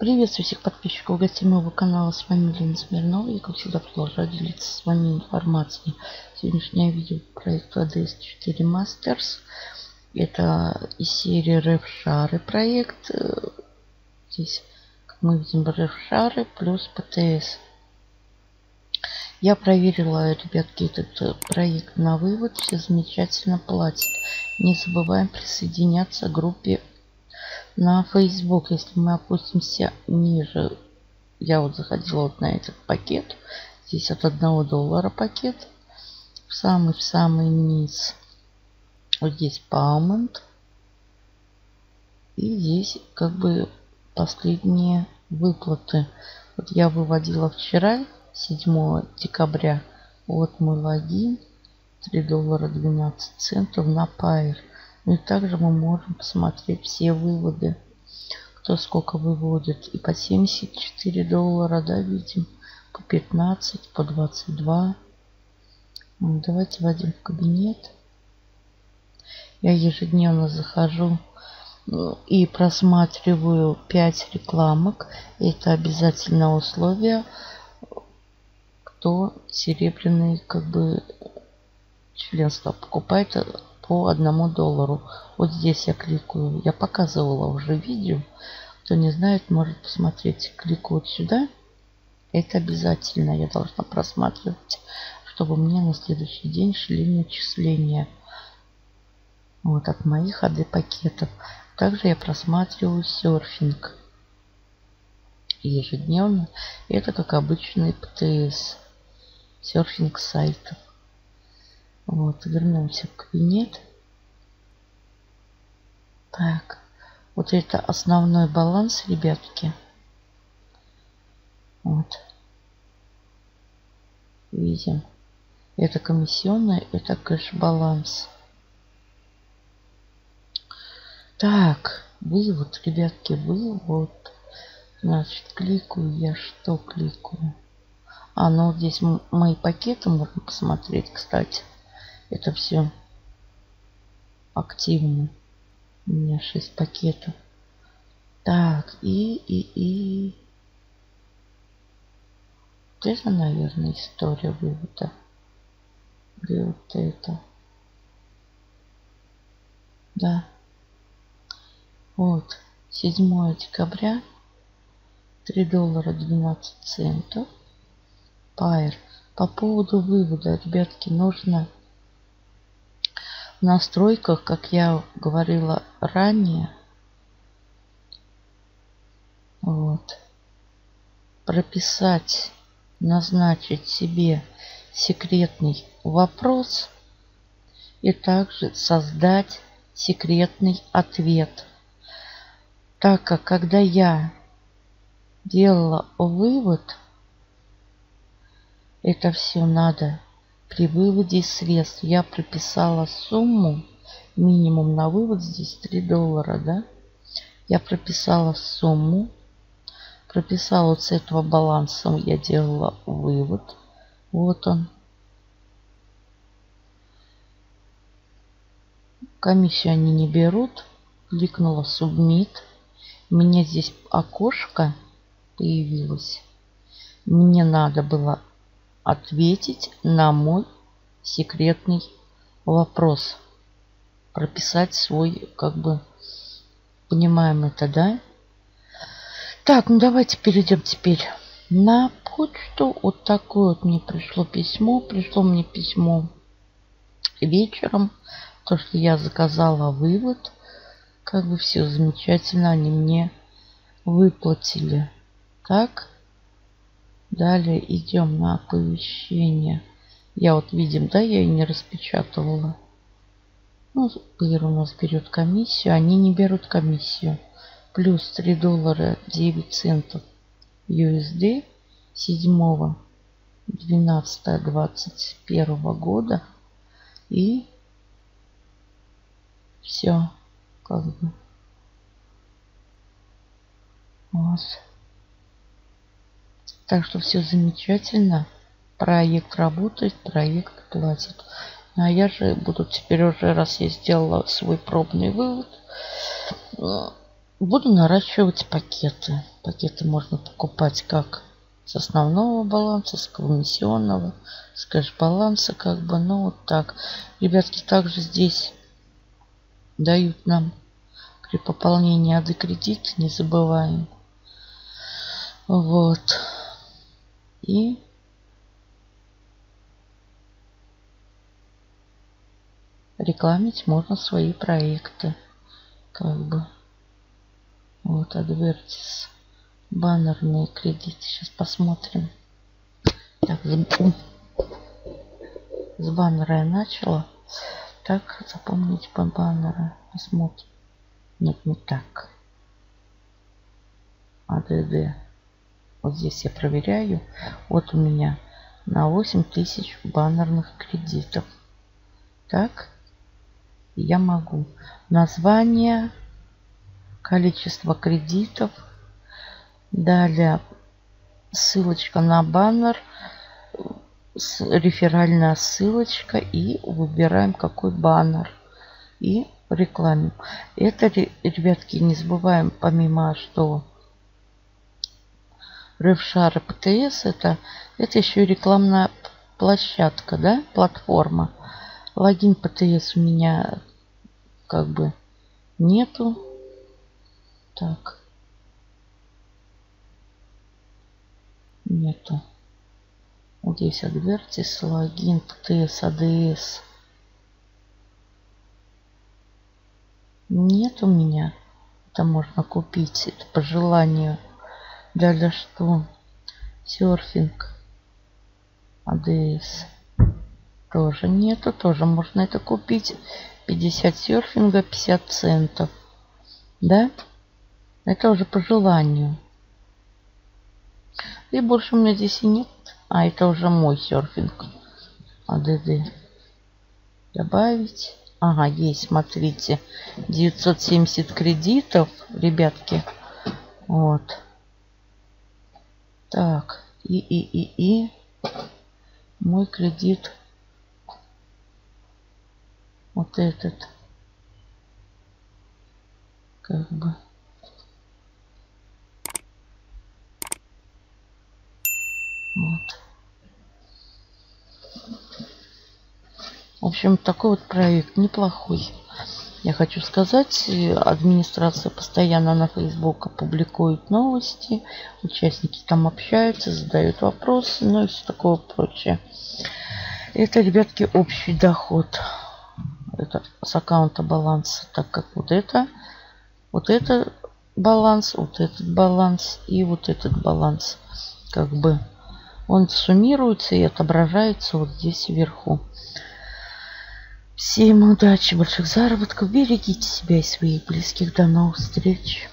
Приветствую всех подписчиков гостей моего канала. С вами Лена Смирнова. Я, как всегда, продолжаю делиться с вами информацией. Сегодняшнее видео проект ADS 4 Masters. Это из серии RevShare проект. Здесь, как мы видим, RevShare плюс ПТС. Я проверила, ребятки, этот проект на вывод. Все замечательно платят. Не забываем присоединяться к группе на Facebook. Если мы опустимся ниже, я вот заходила вот на этот пакет. Здесь от $1 пакет. В самый низ. Вот здесь Payment. И здесь как бы последние выплаты. Вот я выводила вчера, 7 декабря. Вот мой логин. $3.12 на Pair. Ну и также мы можем посмотреть все выводы. Кто сколько выводит. И по $74, да, видим. По 15, по 22. Давайте войдем в кабинет. Я ежедневно захожу и просматриваю 5 рекламок. Это обязательное условие. Кто серебряный, как бы, членство покупает по $1. Вот здесь я кликаю. Я показывала уже видео. Кто не знает, может посмотреть. Кликаю вот сюда. Это обязательно. Я должна просматривать, чтобы мне на следующий день шли начисления. Вот от моих AD пакетов. Также я просматриваю серфинг ежедневно. Это как обычный ПТС. Серфинг сайтов. Вот, вернемся в кабинет. Так, вот это основной баланс, ребятки. Вот. Видим. Это комиссионная, это кэш-баланс. Так, вывод, ребятки, вывод. Значит, кликаю я, что кликаю? Ну вот здесь мои пакеты можно посмотреть, кстати. Это все активно. У меня 6 пакетов. Так, и вот это, наверное, история вывода. Где вот это? Да. Вот. 7 декабря. $3.12. Pair. По поводу вывода, ребятки, нужно в настройках, как я говорила ранее, вот, прописать, назначить себе секретный вопрос и также создать секретный ответ. Так как когда я делала вывод, это все надо при выводе средств. Я прописала сумму. Минимум на вывод здесь $3, да? Я прописала сумму. Прописала вот с этого баланса. Я делала вывод. Вот он. Комиссию они не берут. Кликнула Submit. У меня здесь окошко появилось. Мне надо было ответить на мой секретный вопрос. Прописать свой, как бы, понимаем это, да? Так, ну давайте перейдем теперь на почту. Вот такое вот мне пришло письмо. Пришло мне письмо вечером. То, что я заказала вывод. Как бы все замечательно. Они мне выплатили. Так. Далее идем на оповещение. Я вот видим, да, я и не распечатывала. Ну, Pair у нас берет комиссию. Они не берут комиссию. Плюс $3.09 USD 7.12.21 года. И все. Как бы. Вот. Так что все замечательно. Проект работает, проект платит. А я же буду теперь уже, раз я сделала свой пробный вывод, буду наращивать пакеты. Пакеты можно покупать как с основного баланса, с комиссионного, с кэш-баланса, как бы, ну вот так. Ребятки, также здесь дают нам при пополнении АД кредит, не забываем. Вот. И рекламить можно свои проекты, как бы. Вот, адвертис. Баннерные кредиты. Сейчас посмотрим. Так, с баннера я начала. Так, запомнить по баннеру. Посмотрим. Нет, не так. АДД. Вот здесь я проверяю. Вот у меня на 8000 баннерных кредитов. Так. Я могу. Название. Количество кредитов. Далее ссылочка на баннер, реферальная ссылочка, и выбираем какой баннер и рекламим. Это, ребятки, не забываем, помимо что Ревшар и ПТС, это еще и рекламная площадка, да, платформа. Логин ПТС у меня как бы нету. Так. Нету. Вот здесь адвертис, логин, ПТС, АДС. Нет у меня. Это можно купить. Это по желанию. Далее что? Серфинг. АДС. Тоже нету. Тоже можно это купить. 50 серфинга, 50 центов. Да? Это уже по желанию. И больше у меня здесь и нет. А, это уже мой серфинг. АДД. Добавить. Ага, есть, смотрите. 970 кредитов, ребятки. Вот. Так. И. Мой кредит. Вот этот. Как бы. Вот. В общем, такой вот проект неплохой. Я хочу сказать, администрация постоянно на Facebook публикует новости, участники там общаются, задают вопросы, ну и все такое прочее. Это, ребятки, общий доход. Это с аккаунта баланса, так как вот это баланс, вот этот баланс и вот этот баланс. Как бы он суммируется и отображается вот здесь вверху. Всем удачи, больших заработков, берегите себя и своих близких. До новых встреч.